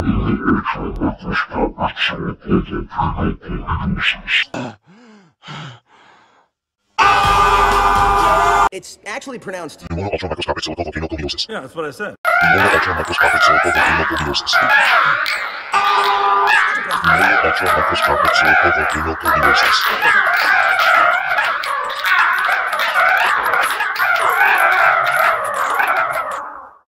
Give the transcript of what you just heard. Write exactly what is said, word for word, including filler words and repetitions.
It's actually pronounced Pneumono ultramicroscopic silicovolcanoconiosis. Yeah, that's what I said. Pneumono ultramicroscopic silicovolcanoconiosis. Pneumono ultramicroscopic silicovolcanoconiosis.